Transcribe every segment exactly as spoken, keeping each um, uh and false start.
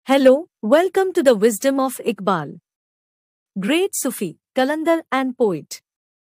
Hello, welcome to the wisdom of Iqbal. Great Sufi, Kalandar and poet.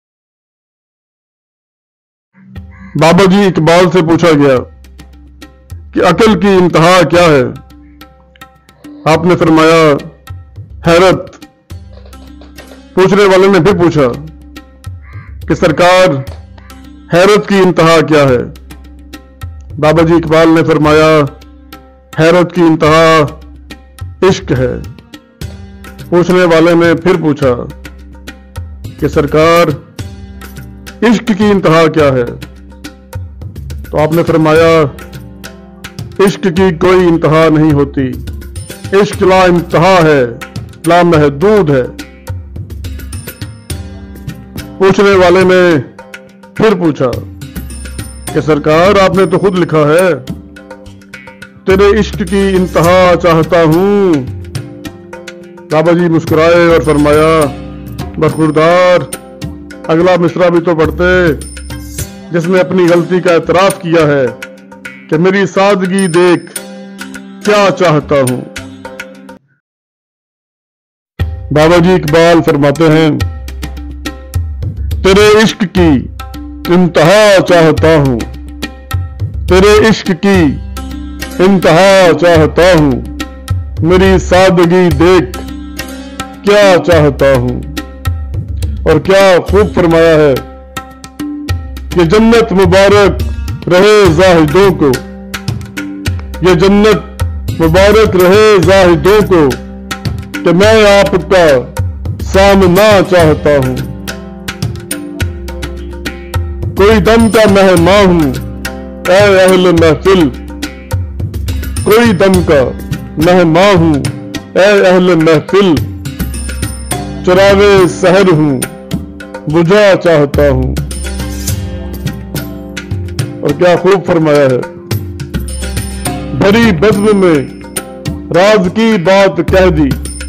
बाबा जी इकबाल से पूछा गया कि अकल की इंतहा क्या है। आपने फरमाया हैरत। पूछने वाले ने फिर पूछा कि सरकार हैरत की इंतहा क्या है। बाबा जी इकबाल ने फरमाया हैरत की इंतहा इश्क है। पूछने वाले ने फिर पूछा कि सरकार इश्क की इंतहा क्या है। तो आपने फरमाया इश्क की कोई इंतहा नहीं होती, इश्क ला इंतहा है, ला महदूद है। पूछने वाले ने फिर पूछा कि सरकार आपने तो खुद लिखा है तेरे इश्क की इंतहा चाहता हूं। बाबा जी मुस्कुराए और फरमाया बखुरदार, अगला मिसरा भी तो पढ़ते जिसने अपनी गलती का एतराफ किया है कि मेरी सादगी देख क्या चाहता हूं। बाबा जी इकबाल फरमाते हैं तेरे इश्क की इंतहा चाहता हूं, तेरे इश्क की इंतहा चाहता हूं, मेरी सादगी देख क्या चाहता हूं। और क्या खूब फरमाया है कि जन्नत मुबारक रहे ज़ाहिदों को, ये जन्नत मुबारक रहे ज़ाहिदों को कि मैं आपका सामना चाहता हूं। कोई दम का मेहमान हूं ऐ अहले महफिल, कोई दम का मेहमान हूं ऐ अहले महफिल, चुरावे सहर हूं बुझा चाहता हूं। और क्या खूब फरमाया है भरी बज़्म में राज की बात कह दी,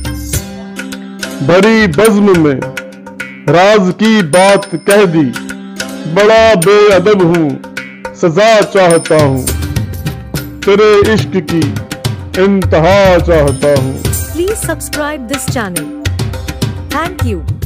भरी बज़्म में राज की बात कह दी, बड़ा बेअदब हूं सजा चाहता हूं, तेरे इश्क की इंतहा चाहता हूं। Please subscribe this channel. Thank you.